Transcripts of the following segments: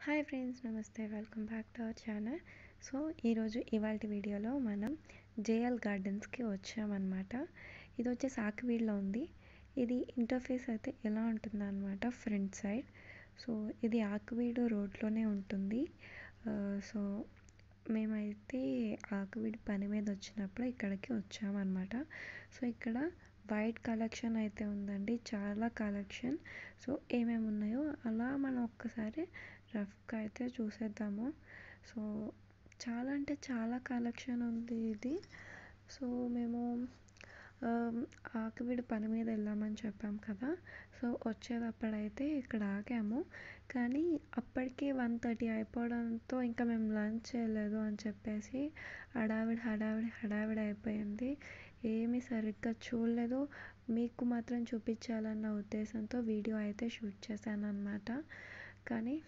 Hi friends, నమస్తే. Welcome back to our channel. So ఈరోజు ఇవాల్టి వీడియోలో మనం జేఎల్ గార్డెన్స్కి వచ్చామన్నమాట. ఇది వచ్చేసి ఆకివీడ్లో ఉంది. ఇది ఇంటర్ఫేస్ అయితే ఎలా ఉంటుందన్నమాట, ఫ్రంట్ సైడ్. సో ఇది ఆకివీడు రోడ్లోనే ఉంటుంది. సో మేమైతే ఆకివీడు పని మీద వచ్చినప్పుడు ఇక్కడికి వచ్చామన్నమాట. సో ఇక్కడ వైట్ కలెక్షన్ అయితే ఉందండి, చాలా కలెక్షన్. సో ఏమేమి ఉన్నాయో అలా మనం ఒక్కసారి రఫ్గా అయితే చూసేద్దాము. సో చాలా అంటే చాలా కలెక్షన్ ఉంది ఇది. సో మేము ఆకివీడు పని మీద వెళ్ళామని చెప్పాం కదా. సో వచ్చేటప్పుడైతే ఇక్కడ ఆగాము, కానీ అప్పటికే 1:30 అయిపోవడంతో ఇంకా మేము లంచ్ చేయలేదు అని చెప్పేసి హడావిడి అయిపోయింది. ఏమీ సరిగ్గా చూడలేదు. మీకు మాత్రం చూపించాలన్న ఉద్దేశంతో వీడియో అయితే షూట్ చేశాను అన్నమాట. కానీ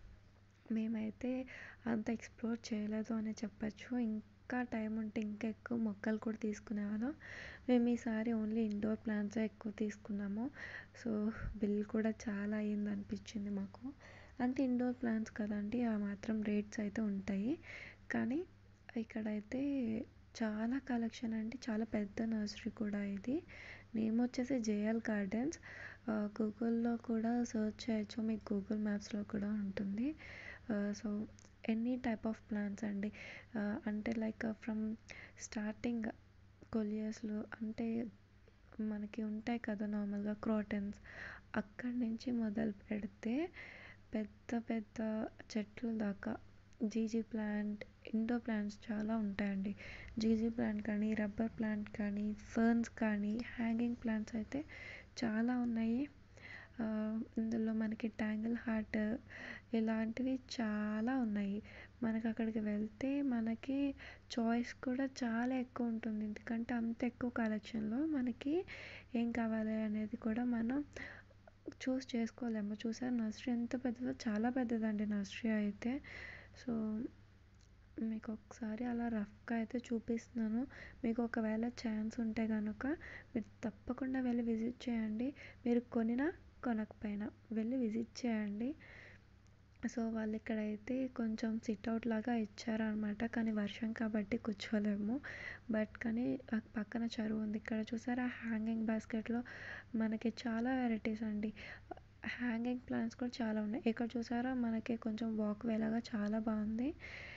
మేమైతే అంత ఎక్స్ప్లోర్ చేయలేదు అని చెప్పచ్చు. ఇంకా టైం ఉంటే ఇంకా ఎక్కువ మొక్కలు కూడా తీసుకునేవాళ్ళం. మేము ఈసారి ఓన్లీ ఇండోర్ ప్లాంట్సే ఎక్కువ తీసుకున్నాము. సో బిల్ కూడా చాలా అయ్యింది అనిపించింది మాకు. అంటే ఇండోర్ ప్లాంట్స్ కదండి, ఆ మాత్రం రేట్స్ అయితే ఉంటాయి. కానీ ఇక్కడైతే చాలా కలెక్షన్ అండి, చాలా పెద్ద నర్సరీ కూడా ఇది. నేమ్ వచ్చేసి జేఎల్ గార్డెన్స్. గూగుల్లో కూడా సెర్చ్ చేయొచ్చు, మీకు గూగుల్ మ్యాప్స్లో కూడా ఉంటుంది. So any type of plants అండి, అంటే లైక్ ఫ్రమ్ స్టార్టింగ్ కొలియస్లు అంటే మనకి ఉంటాయి కదా నార్మల్గా క్రోటన్స్, అక్కడి నుంచి మొదలు పెడితే పెద్ద పెద్ద చెట్లు దాకా జీజీ ప్లాంట్, ఇండోర్ ప్లాంట్స్ చాలా ఉంటాయండి. జీజీ ప్లాంట్ కానీ, రబ్బర్ ప్లాంట్ కానీ, ఫర్న్స్ కానీ, హ్యాంగింగ్ ప్లాంట్స్ అయితే చాలా ఉన్నాయి. ఇందులో మనకి ట్యాంగిల్ హార్ట్ ఇలాంటివి చాలా ఉన్నాయి. మనకు అక్కడికి వెళ్తే మనకి చాయిస్ కూడా చాలా ఎక్కువ ఉంటుంది, ఎందుకంటే అంత ఎక్కువ కలెక్షన్లో మనకి ఏం కావాలి అనేది కూడా మనం చూస్ చేసుకోలేము. చూసారు నర్సరీ ఎంత పెద్దదో, చాలా పెద్దదండి నర్సరీ అయితే. సో మీకు ఒకసారి అలా రఫ్గా అయితే చూపిస్తున్నాను. మీకు ఒకవేళ ఛాన్స్ ఉంటే కనుక మీరు తప్పకుండా వెళ్ళి విజిట్ చేయండి. మీరు కొనినా కొనకపోయినా వెళ్ళి విజిట్ చేయండి. సో వాళ్ళు ఇక్కడైతే కొంచెం సిట్అవుట్ లాగా ఇచ్చారనమాట, కానీ వర్షం కాబట్టి కూర్చోలేము. బట్ కానీ పక్కన చెరువు ఉంది. ఇక్కడ చూసారా హ్యాంగింగ్ బాస్కెట్లో మనకి చాలా వెరైటీస్ అండి. హ్యాంగింగ్ ప్లాంట్స్ కూడా చాలా ఉన్నాయి. ఇక్కడ చూసారా మనకి కొంచెం వాక్ వేలాగా చాలా బాగుంది.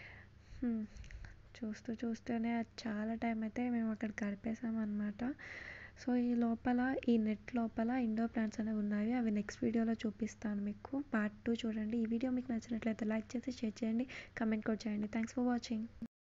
చూస్తూనే చాలా టైం అయితే మేము అక్కడ గడిపేసామన్నమాట. సో ఈ నెట్ లోపల ఇండోర్ ప్లాంట్స్ అనేవి ఉన్నాయి. అవి నెక్స్ట్ వీడియోలో చూపిస్తాను మీకు. పార్ట్ 2 చూడండి. ఈ వీడియో మీకు నచ్చినట్లయితే లైక్ చేసి షేర్ చేయండి, కమెంట్ కూడా చేయండి. Thanks for watching.